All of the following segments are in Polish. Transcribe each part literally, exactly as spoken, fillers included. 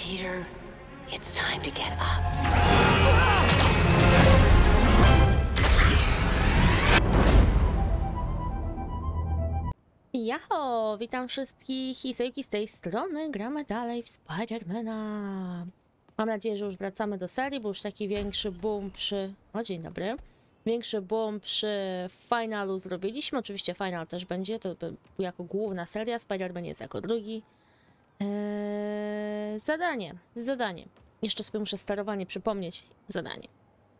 Peter, it's time to get up. Jaho, witam wszystkich i sejki z tej strony, gramy dalej w Spidermana. Mam nadzieję, że już wracamy do serii, bo już taki większy boom przy... O, dzień dobry. Większy boom przy finalu zrobiliśmy. Oczywiście final też będzie, to jako główna seria, Spiderman jest jako drugi. Eee, zadanie, zadanie. Jeszcze sobie muszę sterowanie przypomnieć. Zadanie.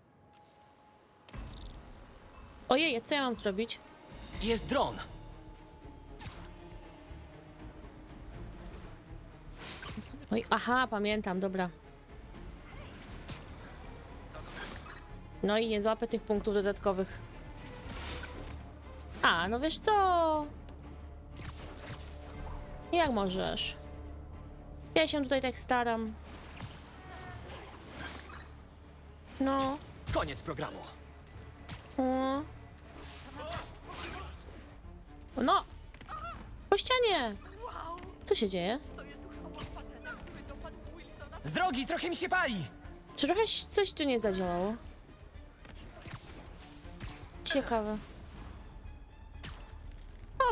Ojej, co ja mam zrobić? Jest dron. Oj, aha, pamiętam, dobra. No i nie złapę tych punktów dodatkowych. A, no wiesz co? Jak możesz? Ja się tutaj tak staram. No. Koniec programu. O. No. Po ścianie. Co się dzieje? Z drogi, trochę mi się pali. Trochę coś tu nie zadziałało. Ciekawe. O!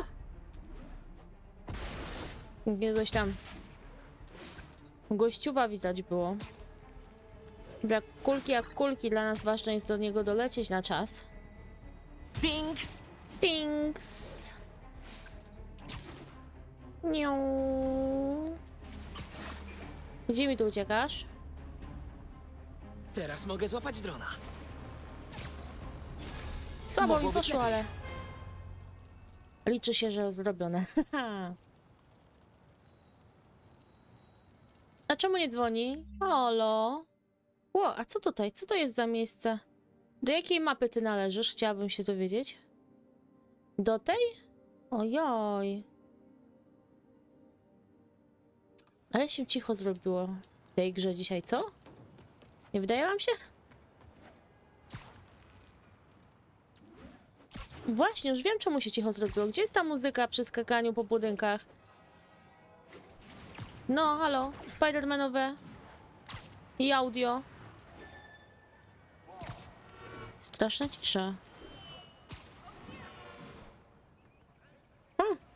Jakiegoś tam gościuwa widać było. Jak kulki jak kulki, dla nas ważne jest do niego dolecieć na czas. Dings! Dings! Nią. Gdzie mi tu uciekasz? Teraz mogę złapać drona. Słabo Mogło mi być poszło, lepiej. ale... Liczy się, że zrobione. A czemu nie dzwoni? Halo? Ło, a co tutaj? Co to jest za miejsce? Do jakiej mapy ty należysz? Chciałabym się dowiedzieć. Do tej? Ojoj. Ale się cicho zrobiło w tej grze dzisiaj, co? Nie wydaje wam się? Właśnie, już wiem, czemu się cicho zrobiło. Gdzie jest ta muzyka przy skakaniu po budynkach? No, halo, Spidermanowe i audio. Straszna cisza. Hm.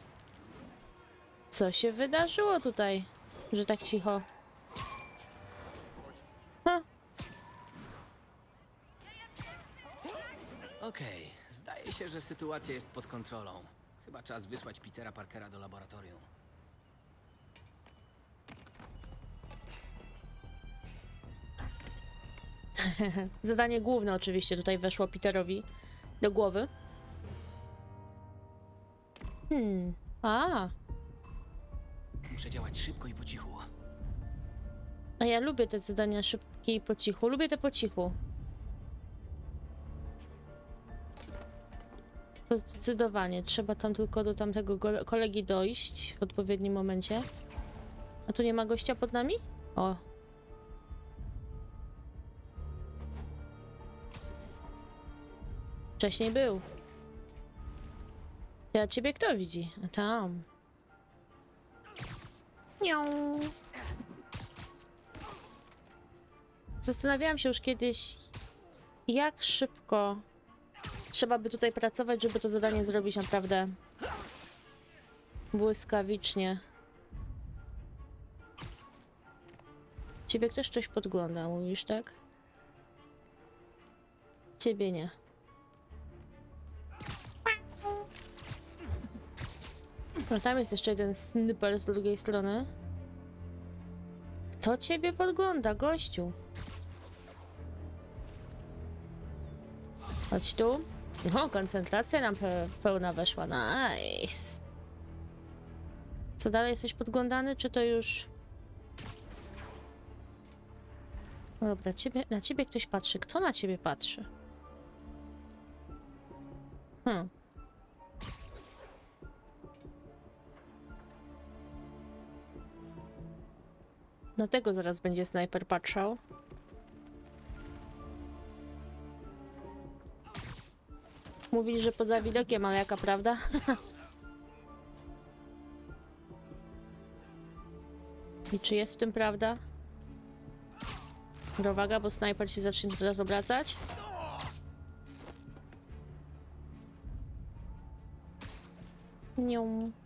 Co się wydarzyło tutaj, że tak cicho? Hm. Okej, zdaje się, że sytuacja jest pod kontrolą. Chyba czas wysłać Petera Parkera do laboratorium. Zadanie główne oczywiście tutaj weszło Peterowi do głowy. Hmm. A. Muszę działać szybko i po cichu. A ja lubię te zadania szybkie i po cichu. Lubię te po cichu. To zdecydowanie. Trzeba tam tylko do tamtego kolegi dojść w odpowiednim momencie. A tu nie ma gościa pod nami? O. Wcześniej był. Ja ciebie kto widzi? A tam. Nią. Zastanawiałam się już kiedyś, jak szybko trzeba by tutaj pracować, żeby to zadanie zrobić naprawdę błyskawicznie. Ciebie ktoś coś podgląda, mówisz, tak? Ciebie nie. No tam jest jeszcze jeden sniper z drugiej strony. Kto ciebie podgląda, gościu? Chodź tu. No, koncentracja nam pe pełna weszła. Nice. Co dalej? Jesteś podglądany, czy to już... No dobra, ciebie, na ciebie ktoś patrzy. Kto na ciebie patrzy? Hmm. Na tego zaraz będzie snajper patrzał. Mówili, że poza widokiem, ale jaka prawda? I czy jest w tym prawda? Uwaga, bo snajper się zacznie zaraz obracać. Nią.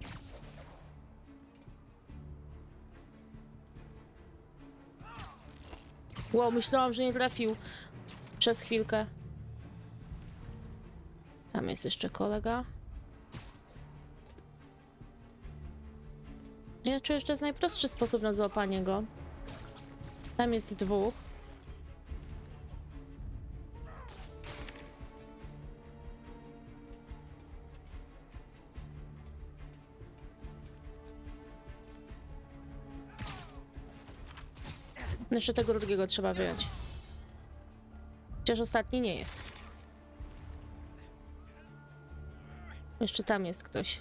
Wow, myślałam, że nie trafił. Przez chwilkę. Tam jest jeszcze kolega. Ja czuję, że to jest najprostszy sposób na złapanie go. Tam jest dwóch. Jeszcze tego drugiego trzeba wyjąć. Chociaż ostatni nie jest. Jeszcze tam jest ktoś.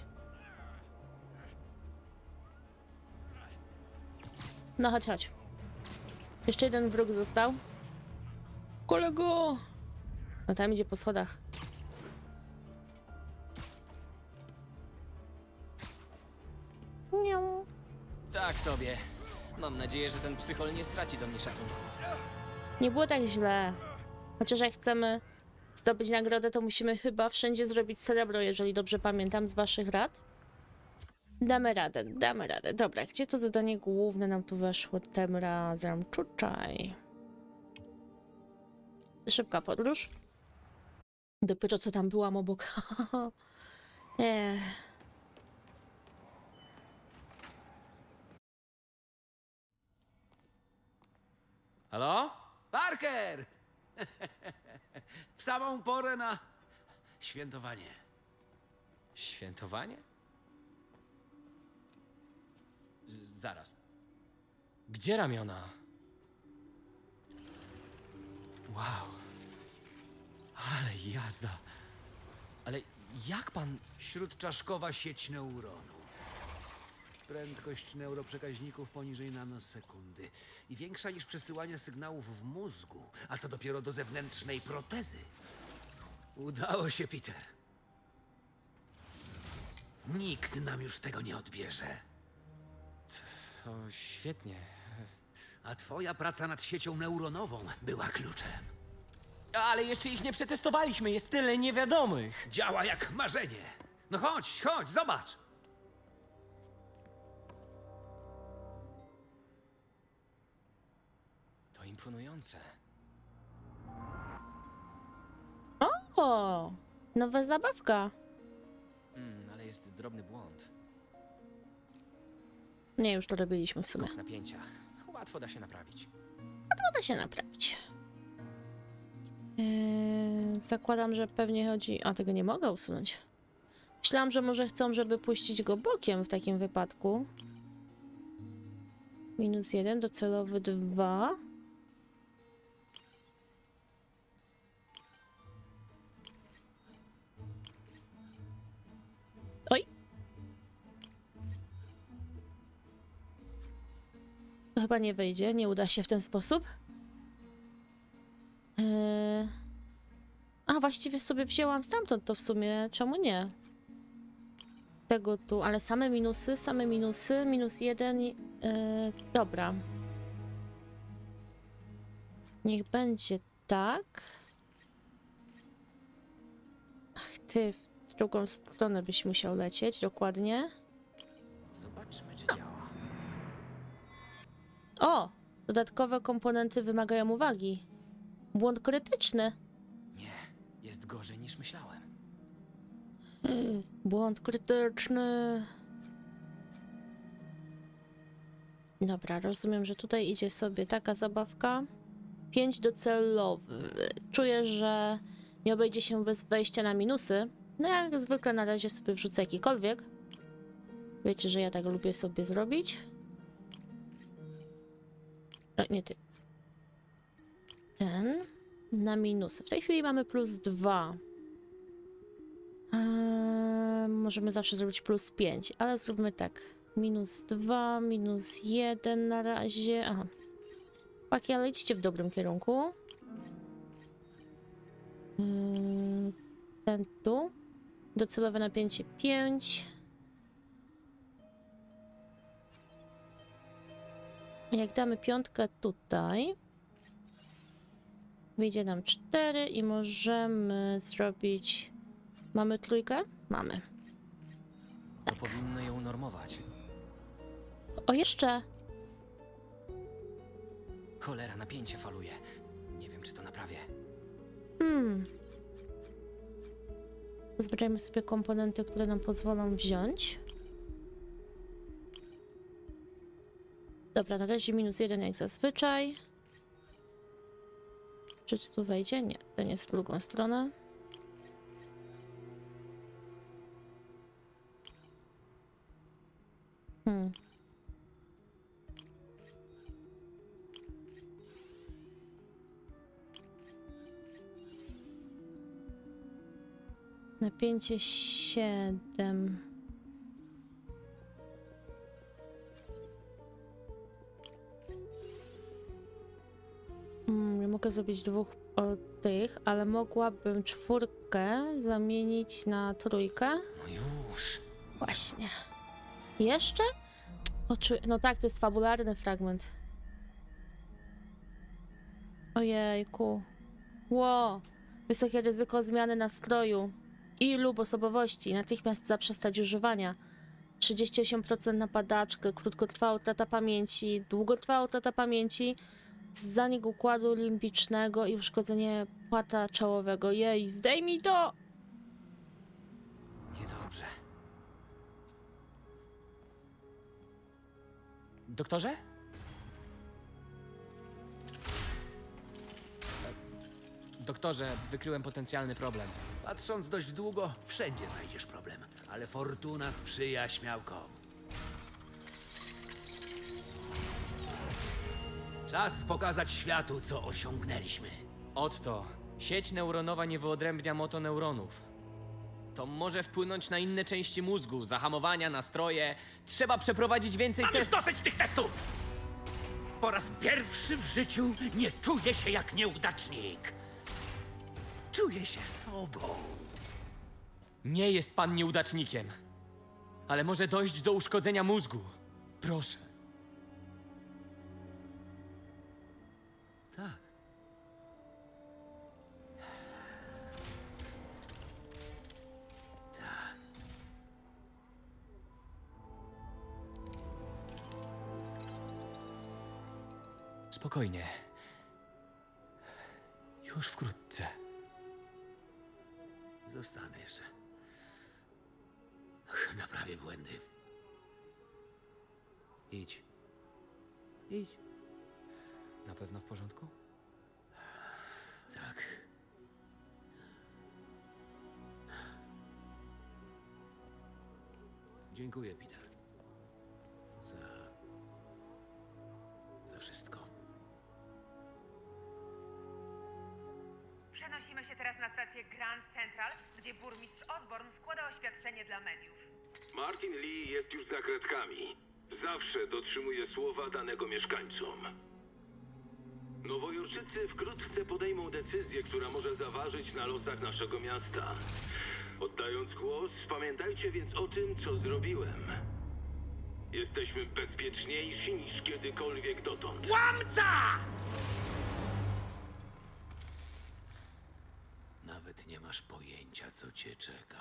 No chodź, chodź. Jeszcze jeden wróg został. Kolego! No tam idzie po schodach. Miau. Tak sobie. Mam nadzieję, że ten psychol nie straci do mnie szacunku. Nie było tak źle. Chociaż jak chcemy zdobyć nagrodę, to musimy chyba wszędzie zrobić srebro, jeżeli dobrze pamiętam z waszych rad. Damy radę, damy radę. Dobra, gdzie to zadanie główne nam tu weszło tym razem? Tutaj. Szybka podróż. Dopiero co tam byłam obok. Ech. Halo? Parker! W samą porę na świętowanie. Świętowanie? Z zaraz. Gdzie ramiona? Wow. Ale jazda. Ale jak pan... Śródczaszkowa sieć neuronów. Prędkość neuroprzekaźników poniżej nanosekundy i większa niż przesyłanie sygnałów w mózgu, a co dopiero do zewnętrznej protezy. Udało się, Peter. Nikt nam już tego nie odbierze. To świetnie. A twoja praca nad siecią neuronową była kluczem. Ale jeszcze ich nie przetestowaliśmy, jest tyle niewiadomych. Działa jak marzenie. No chodź, chodź, zobacz. To imponujące. O! Nowa zabawka. Mm, ale jest drobny błąd. Nie, już to robiliśmy w sumie. Skok napięcia. Łatwo da się naprawić. Da się naprawić. Eee, zakładam, że pewnie chodzi... A, tego nie mogę usunąć. Myślałam, że może chcą, żeby puścić go bokiem w takim wypadku. Minus jeden, docelowy dwa. Oj! To chyba nie wyjdzie, nie uda się w ten sposób. Eee... A, właściwie sobie wzięłam stamtąd, to w sumie czemu nie? Tego tu, ale same minusy, same minusy, minus jeden, eee, dobra. Niech będzie tak. Ach ty, w drugą stronę byś musiał lecieć, dokładnie. Zobaczmy, czy działa. O! Dodatkowe komponenty wymagają uwagi. Błąd krytyczny. Nie, jest gorzej niż myślałem. Yy, błąd krytyczny. Dobra, rozumiem, że tutaj idzie sobie taka zabawka. pięć docelowy. Czuję, że nie obejdzie się bez wejścia na minusy. No jak zwykle na razie sobie wrzucę jakikolwiek. Wiecie, że ja tak lubię sobie zrobić. No, nie ty. Ten na minusy. W tej chwili mamy plus dwa. Eee, możemy zawsze zrobić plus pięć, ale zróbmy tak. Minus dwa, minus jeden na razie. Aha. Paki, ale idźcie w dobrym kierunku. Eee, ten tu. Docelowe napięcie pięć. Jak damy piątkę tutaj, wyjdzie nam cztery i możemy zrobić... Mamy trójkę? Mamy. To powinno ją unormować. O, jeszcze! Cholera, napięcie faluje. Nie wiem, czy to naprawię. Hmm. Zbierajmy sobie komponenty, które nam pozwolą wziąć. Dobra, na razie minus jeden jak zazwyczaj. Czy tu wejdzie? Nie, ten jest w drugą stronę. Hmm. Napięcie siedem. Hmm, nie mogę zrobić dwóch o tych, ale mogłabym czwórkę zamienić na trójkę. No już. Właśnie. Jeszcze? Oczu... No tak, to jest fabularny fragment. Ojejku. Ło. Wysokie ryzyko zmiany nastroju i lub osobowości. Natychmiast zaprzestać używania. trzydzieści osiem procent na padaczkę. Krótkotrwała utrata pamięci. Długotrwała utrata pamięci. Zanik układu limbicznego i uszkodzenie płata czołowego. Jej, zdejmij to! Niedobrze. Doktorze? Doktorze, wykryłem potencjalny problem. Patrząc dość długo, wszędzie znajdziesz problem. Ale fortuna sprzyja śmiałkom. Czas pokazać światu, co osiągnęliśmy. Oto, sieć neuronowa nie wyodrębnia motoneuronów. To może wpłynąć na inne części mózgu, zahamowania, nastroje. Trzeba przeprowadzić więcej Mam już testów. dosyć tych testów! Po raz pierwszy w życiu nie czuję się jak nieudacznik. Czuję się sobą. Nie jest pan nieudacznikiem. Ale może dojść do uszkodzenia mózgu. Proszę. Tak. Tak. Spokojnie. Już wkrótce. Zostanę jeszcze. Ach, naprawię błędy. Idź. Idź. Na pewno w porządku? Tak. Dziękuję, Peter. Za... za wszystko. Przenosimy się teraz na stację Grand Central, gdzie burmistrz Osborn składa oświadczenie dla mediów. Martin Lee jest już za kratkami. Zawsze dotrzymuje słowa danego mieszkańcom. Nowojorczycy wkrótce podejmą decyzję, która może zaważyć na losach naszego miasta. Oddając głos, pamiętajcie więc o tym, co zrobiłem. Jesteśmy bezpieczniejsi niż kiedykolwiek dotąd. Kłamca! Nawet nie masz pojęcia, co cię czeka.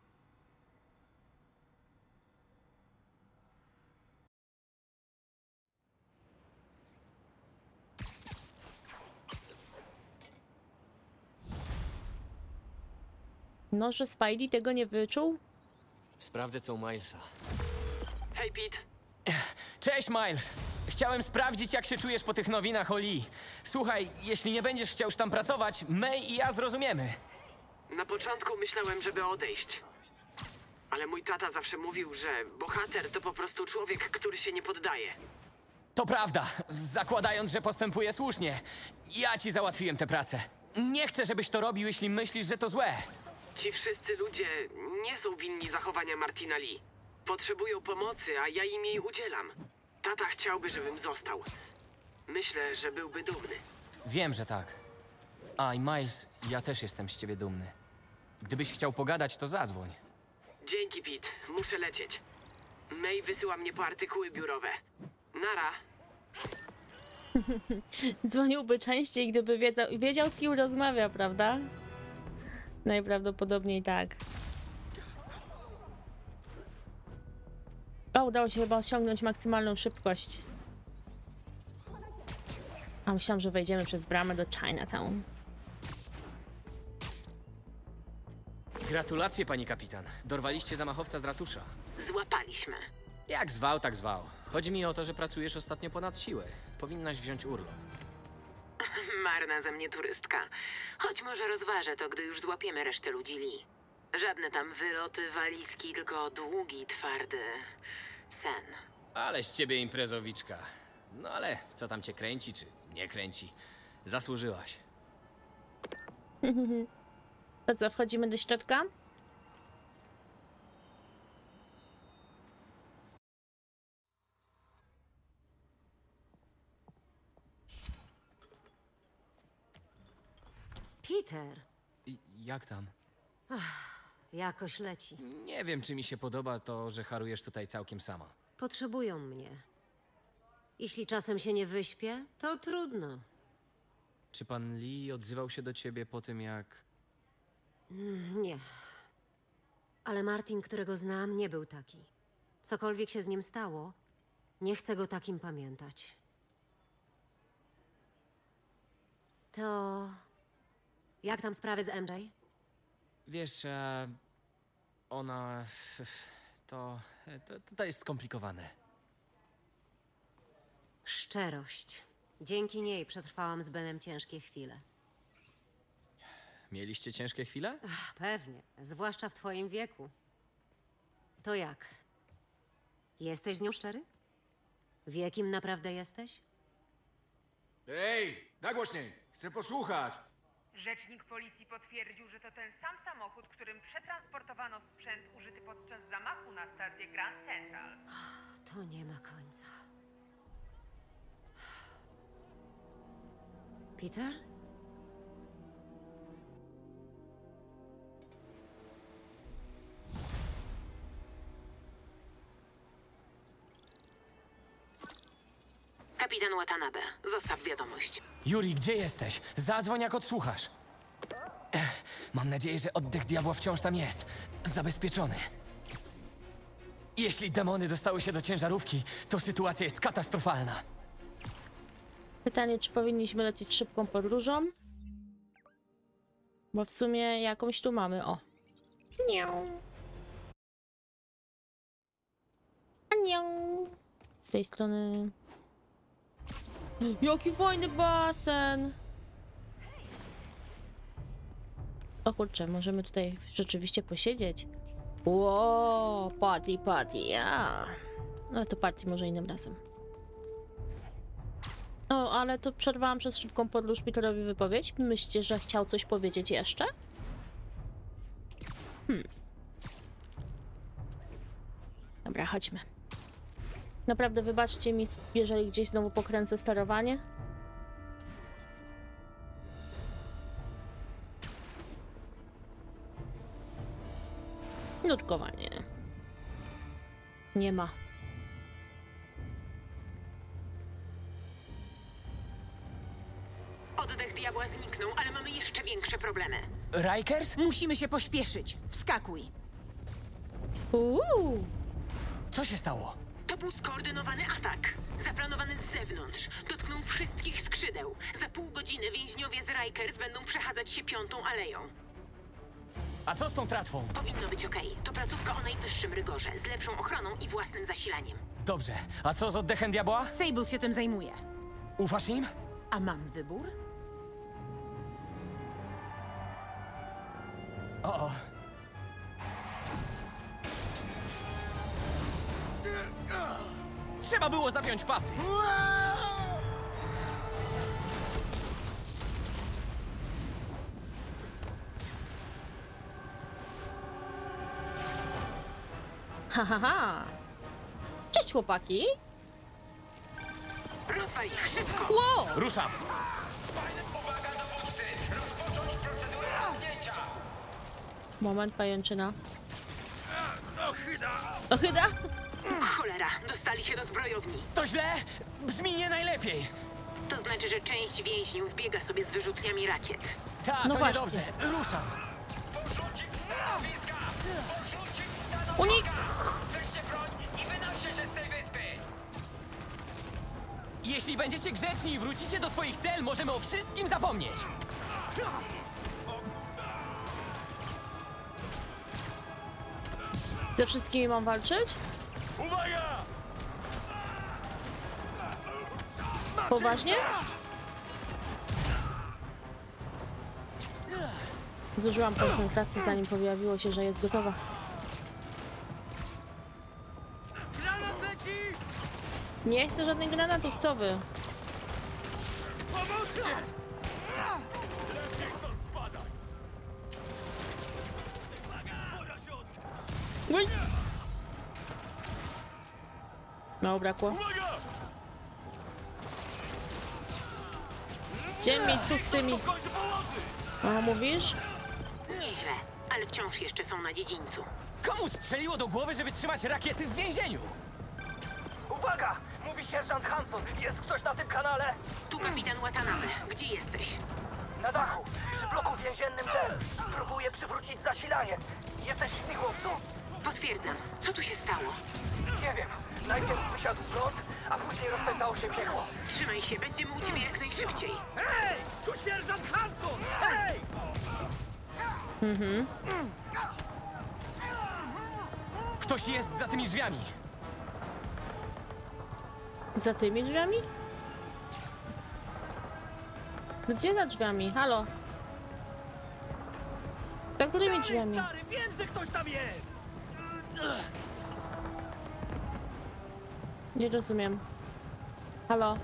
No, że Spidey tego nie wyczuł? Sprawdzę, co u Milesa. Hej, Pete. Cześć, Miles! Chciałem sprawdzić, jak się czujesz po tych nowinach o Lee. Słuchaj, jeśli nie będziesz chciał już tam pracować, May i ja zrozumiemy. Na początku myślałem, żeby odejść. Ale mój tata zawsze mówił, że bohater to po prostu człowiek, który się nie poddaje. To prawda, zakładając, że postępuje słusznie. Ja ci załatwiłem tę pracę. Nie chcę, żebyś to robił, jeśli myślisz, że to złe. Ci wszyscy ludzie nie są winni zachowania Martina Lee. Potrzebują pomocy, a ja im jej udzielam. Tata chciałby, żebym został. Myślę, że byłby dumny. Wiem, że tak. A i Miles, ja też jestem z ciebie dumny. Gdybyś chciał pogadać, to zadzwoń. Dzięki, Pete. Muszę lecieć. May wysyła mnie po artykuły biurowe. Nara. Dzwoniłby częściej, gdyby wiedział, wiedział z kim rozmawia, prawda? Najprawdopodobniej tak. O, udało się chyba osiągnąć maksymalną szybkość. A myślałam, że wejdziemy przez bramę do Chinatown. Gratulacje, pani kapitan. Dorwaliście zamachowca z ratusza. Złapaliśmy. Jak zwał, tak zwał. Chodzi mi o to, że pracujesz ostatnio ponad siłę. Powinnaś wziąć urlop. Marna ze mnie turystka. Choć może rozważę to, gdy już złapiemy resztę ludzi Lee. Żadne tam wyloty, walizki, tylko długi, twardy sen. Ale z ciebie imprezowiczka. No ale co tam cię kręci, czy nie kręci? Zasłużyłaś. To co, wchodzimy do środka? Peter, I jak tam? jakoś leci. Nie wiem, czy mi się podoba to, że harujesz tutaj całkiem sama. Potrzebują mnie. Jeśli czasem się nie wyśpię, to trudno. Czy pan Lee odzywał się do ciebie po tym, jak... Nie. Ale Martin, którego znam, nie był taki. Cokolwiek się z nim stało, nie chcę go takim pamiętać. To... Jak tam sprawy z M J? Wiesz, e, ona... To, to... To jest skomplikowane. Szczerość. Dzięki niej przetrwałam z Benem ciężkie chwile. Mieliście ciężkie chwile? Ach, pewnie, zwłaszcza w twoim wieku. To jak? Jesteś z nią szczery? Wie, kim naprawdę jesteś? Ej, nagłośniej! Chcę posłuchać! Rzecznik policji potwierdził, że to ten sam samochód, którym przetransportowano sprzęt użyty podczas zamachu na stację Grand Central. To nie ma końca. Peter? Kapitan Watanabe, zostaw wiadomość. Yuri, gdzie jesteś? Zadzwoń, jak odsłuchasz. Ech, mam nadzieję, że oddech diabła wciąż tam jest. Zabezpieczony. Jeśli demony dostały się do ciężarówki, to sytuacja jest katastrofalna. Pytanie, czy powinniśmy lecieć szybką podróżą? Bo w sumie jakąś tu mamy, o. Nią. Nią. Z tej strony... Jaki fajny basen! O kurczę, możemy tutaj rzeczywiście posiedzieć. Ło, party, party, ja. No to party może innym razem. O, ale to przerwałam przez szybką podróż Peterowi wypowiedź. Myślicie, że chciał coś powiedzieć jeszcze? Hmm. Dobra, chodźmy. Naprawdę wybaczcie mi, jeżeli gdzieś znowu pokręcę sterowanie. Nutkowanie. Nie ma. Oddech diabła zniknął, ale mamy jeszcze większe problemy. Rikers? Musimy się pośpieszyć. Wskakuj. Uuu. Co się stało? To był skoordynowany atak. Zaplanowany z zewnątrz. Dotknął wszystkich skrzydeł. Za pół godziny więźniowie z Rikers będą przechadzać się piątą aleją. A co z tą tratwą? Powinno być okej. To placówka o najwyższym rygorze, z lepszą ochroną i własnym zasilaniem. Dobrze. A co z oddechem diabła? Sable się tym zajmuje. Ufasz im? A mam wybór? O, o. Trzeba było zapiąć pasy. Ha, ha, ha. Cześć, chłopaki. Rozwal ich szybko! Wow. Ruszam. Moment, pajęczyna. Ochyda! Cholera, dostali się do zbrojowni. To źle? Brzmi nie najlepiej. To znaczy, że część więźniów biega sobie z wyrzutniami rakiet. Ta, No to właśnie. niedobrze. Ruszam. Unik! Jeśli będziecie grzeczni i wrócicie do swoich cel, możemy o wszystkim zapomnieć. Ze wszystkimi mam walczyć? Uwaga! Poważnie? Zużyłam koncentracji, zanim pojawiło się, że jest gotowa. Granat leci! Nie chcę żadnych granatów, co wy? Pomóżcie! Lepiej stąd spadaj! Uj! No, brakło. Uwaga! Gdzie mi tu z tymi... W końcu pomocy! A, mówisz? Nieźle, ale wciąż jeszcze są na dziedzińcu. Komu strzeliło do głowy, żeby trzymać rakiety w więzieniu? Uwaga! Mówi sierżant Hanson. Jest ktoś na tym kanale? Tu kapitan Watanabe. Gdzie jesteś? Na dachu, przy bloku więziennym D. Próbuję przywrócić zasilanie. Jesteś w śmigłowcu? Potwierdzam. Co tu się stało? Nie wiem. Najpierw wysiadł prąd, a później rozpętało się piekło. Trzymaj się, będziemy u ciebie jak najszybciej. Hej! Tu sierżant Hanson! Hej! Ktoś jest za tymi drzwiami. Za tymi drzwiami? Gdzie za drzwiami? Halo? Za którymi drzwiami? Stary, wiem, że ktoś tam jest! Nie rozumiem. Halo?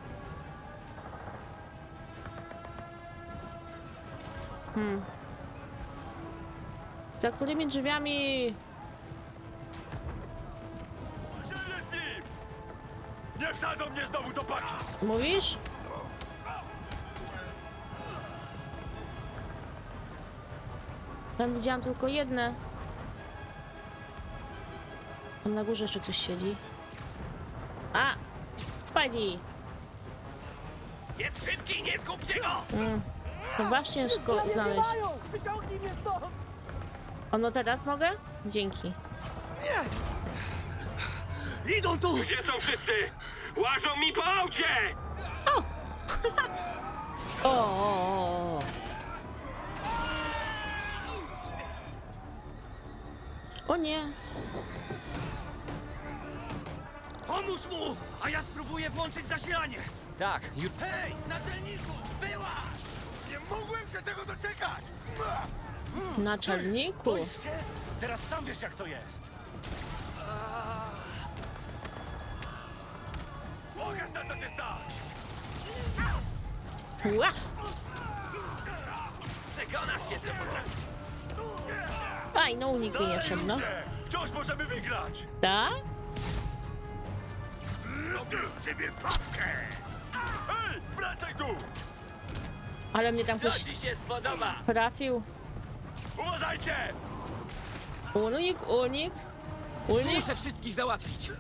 Hmm. Za którymi drzwiami? Dzielnie z nim! Nie wsadzą mnie znowu do paki! Mówisz? Tam widziałam tylko jedne. Tam na górze jeszcze ktoś siedzi. A! Spidey! Jest szybki, nie zgubcie go! Mm. Chyba ciężko znaleźć. Wyciągnij mnie stąd! Ono teraz mogę? Dzięki. Idą tu! Gdzie są wszyscy? Łażą mi po aucie! O! o, o, o. O nie! Pomóż mu, a ja spróbuję włączyć zasilanie! Tak, już... Hej, naczelniku, wyłaź! Nie mogłem się tego doczekać! Naczelniku! Boisz się? Teraz sam wiesz, jak to jest. Pokaż, na co cię stać! Ła! Przekonasz się, co potrafisz. Aj, no unik mi nie wszedł, no. Ludzie, wciąż możemy wygrać! Tak? Robię z ciebie babkę! Hej, wracaj tu! Ale mnie tam Co ktoś ci się spodoba? trafił. Uważajcie! Unik, unik. Unik. muszę wszystkich załatwić.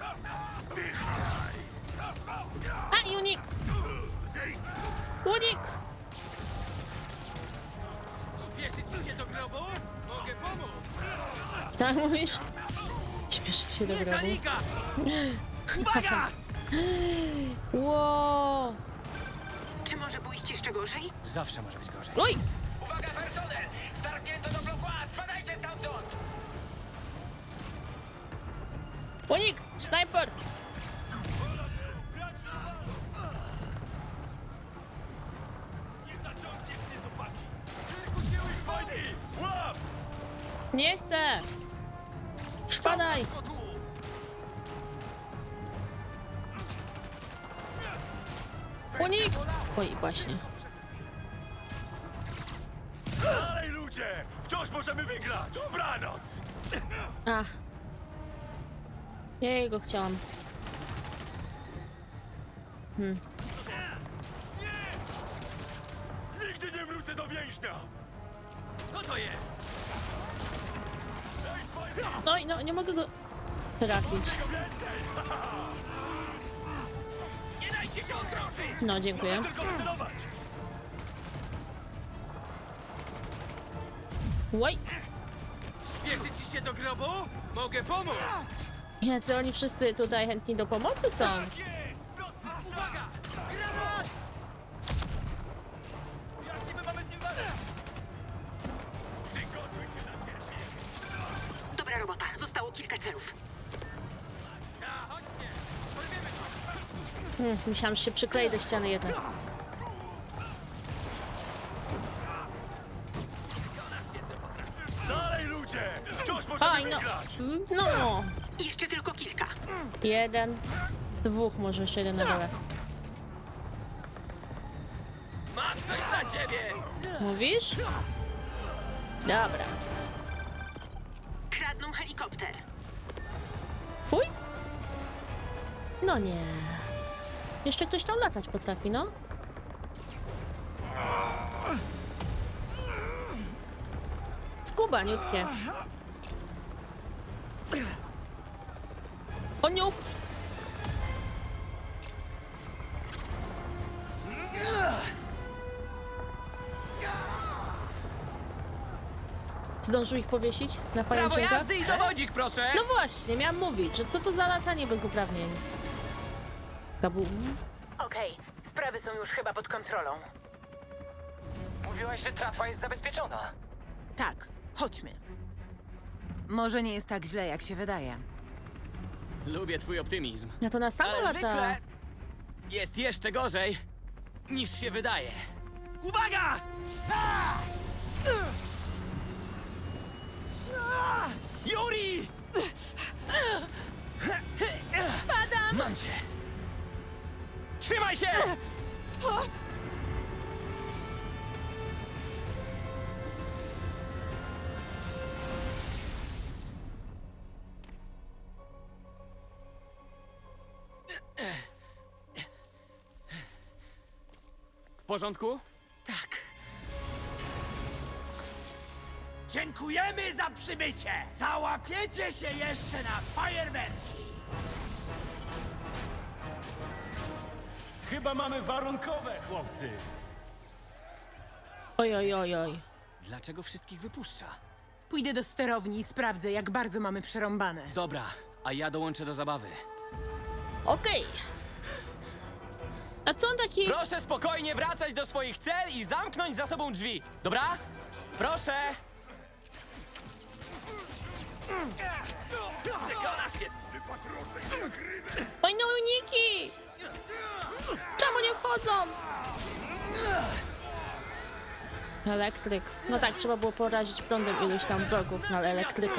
A, i unik! Unik! Śpieszy ci się do grobu? Mogę pomóc. Tak mówisz? Śpieszyć się do grobu. Metalika! Uwaga! Ło! Czy może pójść jeszcze gorzej? Zawsze może być gorzej. Oj! Uwaga, personel! Stargnięto do bloku A! Spadajcie stamtąd! Unik! Snajper! Nie zaciągniesz mnie do paki! Wykusiłeś Spidey! Łap! Nie chcę! Szpadaj! Unik! Oj, właśnie. Dalej, ludzie! Wciąż możemy wygrać! Dobranoc! Ach. Ja jego chciałam. Hmm. Nigdy nie wrócę do więźnia! Co to jest? Ej, Spidey! No i no, nie mogę go... trafić. Nie dajcie się okrążyć! No, dziękuję. Oj! Spieszy ci się do grobu? Mogę pomóc! Jacy oni wszyscy tutaj chętni do pomocy są. Uwaga! Granat! Jak niby mamy z nim walczyć? Przygotuj się na cierpienie! Dobra robota, zostało kilka celów. A, chodźcie! Porwiemy to! Hmm, myślałam, że się przyklei do ściany jednak. Dalej, ludzie! Wciąż możemy Oj, no. wygrać! No! Jeszcze tylko kilka. Jeden. Dwóch, może jeszcze jeden na dole. Mam coś dla ciebie! Mówisz? Dobra. Kradną helikopter. Twój? No nie. Jeszcze ktoś tam latać potrafi, no? Skubaniutkie. O nie! Zdążył ich powiesić na Prawo pajęczynkach? jazdy i dowodzik, proszę! No właśnie, miałam mówić, że co to za latanie bez uprawnień. Kabum. Okej, sprawy są już chyba pod kontrolą. Mówiłaś, że tratwa jest zabezpieczona. Tak, chodźmy. Może nie jest tak źle, jak się wydaje. Lubię twój optymizm. Ja to na samo Ale lata. zwykle jest jeszcze gorzej, niż się wydaje. Uwaga! Yuri! Spadam! Mam cię! Trzymaj się! W porządku? Tak. Dziękujemy za przybycie! Załapiecie się jeszcze na fajerwerki! Chyba mamy warunkowe, chłopcy! Oj, oj, oj, oj. Dlaczego wszystkich wypuszcza? Pójdę do sterowni i sprawdzę, jak bardzo mamy przerąbane. Dobra, a ja dołączę do zabawy. Okej. A co on taki... Proszę spokojnie wracać do swoich cel i zamknąć za sobą drzwi. Dobra? Proszę! Przekonasz się! Oj, no uniki! Czemu nie wchodzą? Elektryk. No tak, trzeba było porazić prądem iluś tam wrogów na elektryka.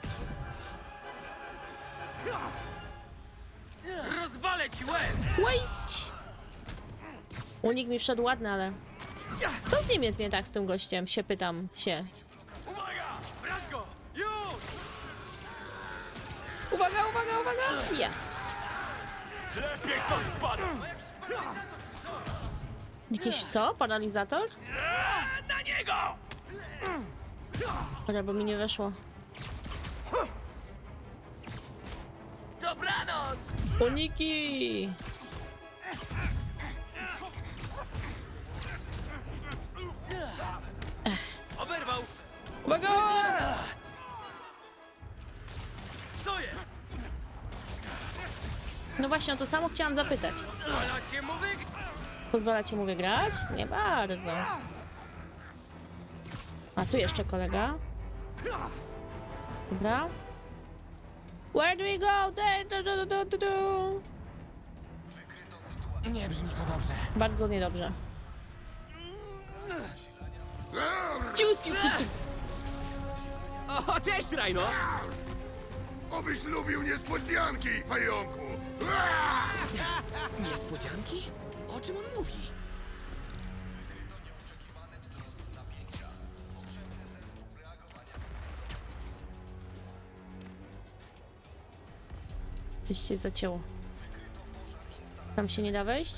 Rozwalę ci łeb! Wait! Unik mi wszedł ładny, ale... Co z nim jest nie tak z tym gościem? Się pytam się. Uwaga! Brać go! Już! Uwaga, uwaga, uwaga! Jest. Lepiej stąd spadam! Jakiś co? Paralizator? Na niego! Ale bo mi nie weszło. Dobranoc! Uniki! Oberwał! Uwaga! Co jest? No właśnie, o to samo chciałam zapytać. Walacie mu wyg... Pozwalacie mu wygrać? Nie bardzo. A tu jeszcze kolega. Dobra. Where do we go? Du, du, du, du, du. Nie brzmi to dobrze. Bardzo niedobrze. Ciu, ciu, ciu, ciu. O, cześć, Rajno! Obyś lubił niespodzianki, pająku! Niespodzianki? O czym on mówi? Coś się zacięło. Tam się nie da wejść?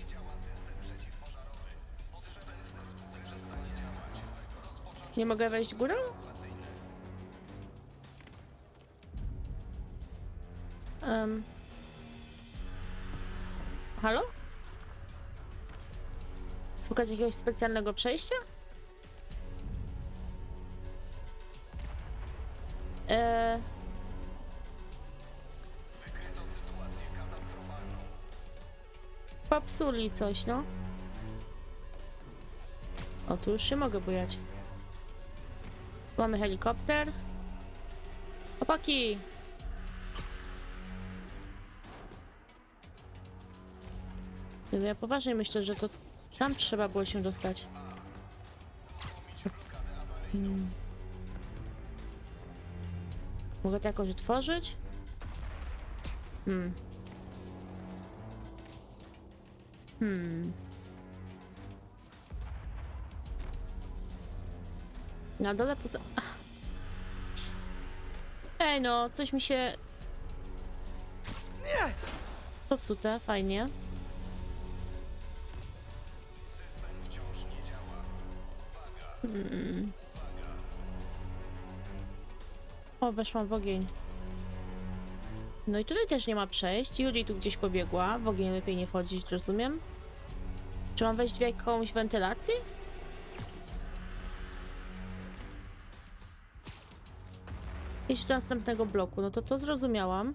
Nie mogę wejść górą? Um. Halo? Szukać jakiegoś specjalnego przejścia? Eee... Popsuli coś, no. O, tu już się mogę bujać. Mamy helikopter. Chłopaki! Ja poważnie myślę, że to tam trzeba było się dostać. Hmm. Mogę to jakoś otworzyć? Hmm. Hmm. Na dole poza... Ach. Ej no, coś mi się... Popsute, fajnie. Hmm. O, weszłam w ogień. No i tutaj też nie ma przejść. Yuri tu gdzieś pobiegła. W ogień lepiej nie wchodzić, rozumiem. Czy mam wejść w jakąś wentylację? Iść do następnego bloku. No to to zrozumiałam.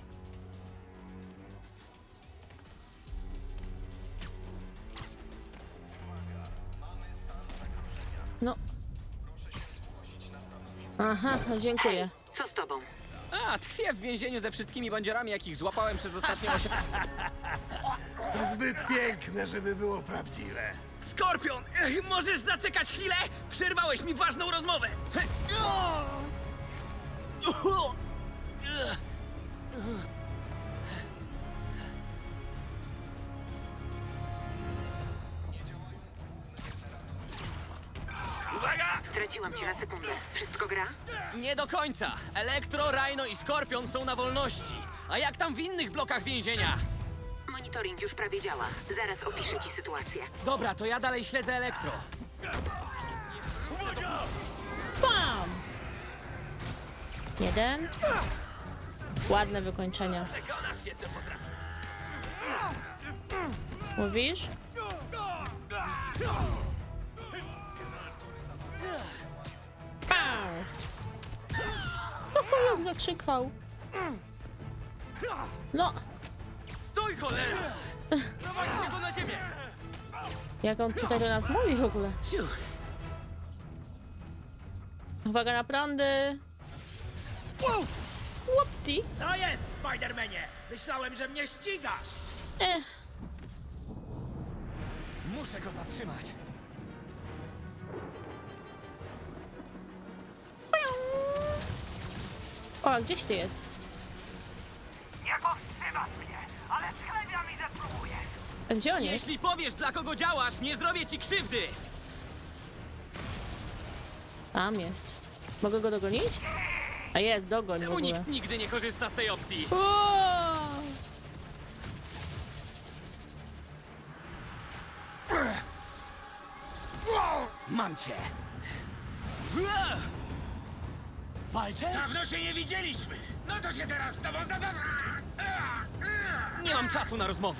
No. Aha, dziękuję. Co z tobą? A, tkwię w więzieniu ze wszystkimi bandziorami, jakich złapałem przez ostatnie osiem... To zbyt piękne, żeby było prawdziwe. Skorpion! Możesz zaczekać chwilę? Przerwałeś mi ważną rozmowę! Uwaga! Straciłam cię na sekundę. Wszystko gra? Nie do końca! Elektro, Rhino i Skorpion są na wolności. A jak tam w innych blokach więzienia? Monitoring już prawie działa. Zaraz opiszę ci sytuację. Dobra, to ja dalej śledzę Elektro. Bam! Jeden. Ładne wykończenia. Przekonasz się, co potrafię. Mówisz? Pau! O, jak zakrzykał. No. Stój, cholera! Prowadźcie go na ziemię! Jak on tutaj do nas mówi w ogóle? Uwaga na prądy! Whoopsie! Co jest, Spidermanie? Myślałem, że mnie ścigasz! Ech. Muszę go zatrzymać. O, a gdzieś ty jest? Nie powstrzymasz mnie, ale schlebia mi, że spróbujesz! A gdzie on jest? Jeśli powiesz, dla kogo działasz, nie zrobię ci krzywdy! Tam jest. Mogę go dogonić? A jest, dogoń w Czemu ogóle. nikt nigdy nie korzysta z tej opcji? O! Mam cię! Walczę? Dawno się nie widzieliśmy. No to się teraz z tobą zabawa. Nie mam czasu na rozmowy.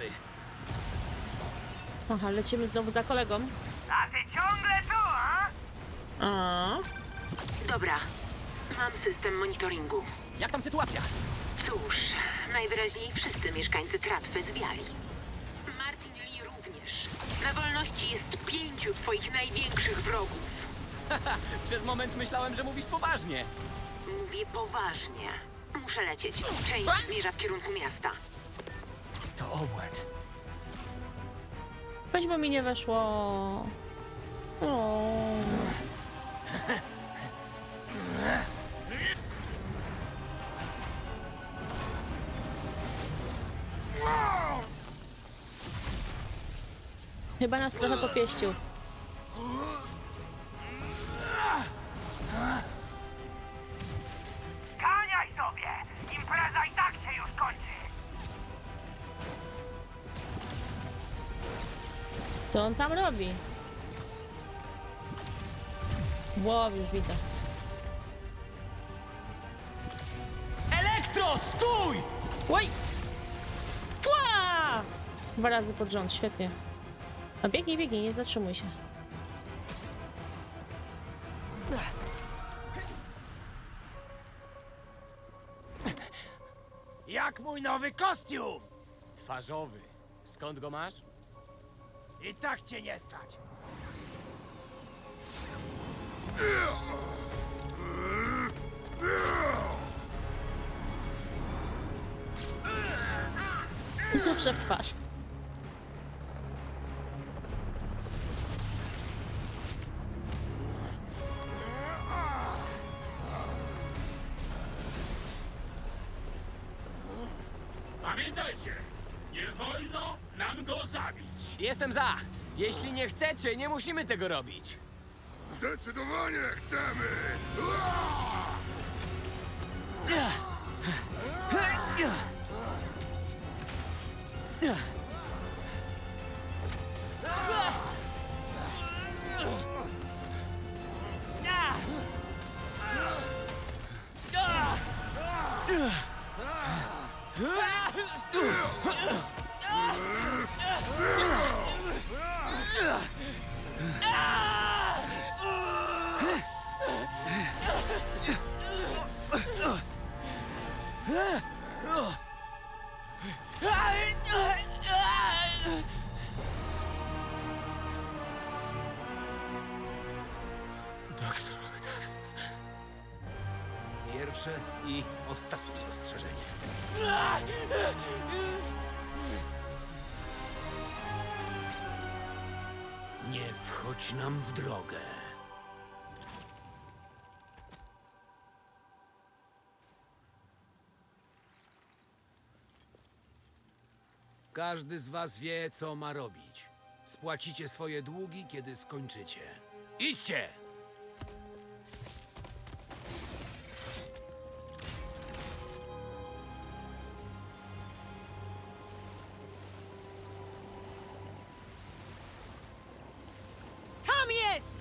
Aha, lecimy znowu za kolegą. A ty ciągle tu, a? A. Dobra. Mam system monitoringu. Jak tam sytuacja? Cóż, najwyraźniej wszyscy mieszkańcy Tratwy zwiali. Martin Lee również. Na wolności jest pięciu twoich największych wrogów. Przez moment myślałem, że mówisz poważnie. Mówię poważnie. Muszę lecieć. Część zmierza w kierunku miasta. To obłęd. Choćby mi nie weszło. O. Chyba nas trochę popieścił. Skaniaj sobie! Impreza i tak się już kończy! Co on tam robi? Wow, już widzę. Elektro, stój! Oj! Fua! Dwa razy pod rząd, świetnie. A biegnij, biegnij, nie zatrzymuj się. Jak mój nowy kostium! Twarzowy. Skąd go masz? I tak cię nie stać. Zawsze w twarz. Pamiętajcie, nie wolno nam go zabić. Jestem za! Jeśli nie chcecie, nie musimy tego robić. Zdecydowanie chcemy! Doktor Octavius. Pierwsze i ostatnie ostrzeżenie. Nie wchodź nam w drogę. Każdy z was wie, co ma robić. Spłacicie swoje długi, kiedy skończycie. Idźcie! Tam jest!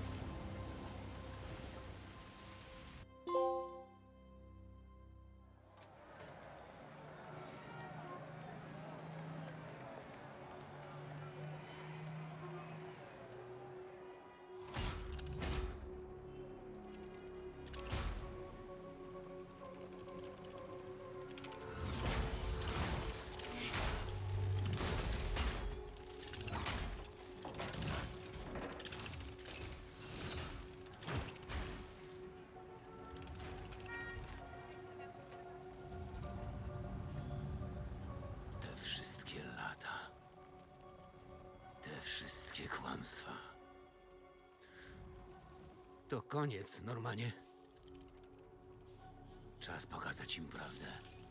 Te wszystkie lata. Te wszystkie kłamstwa. To koniec, Normanie. Czas pokazać im prawdę.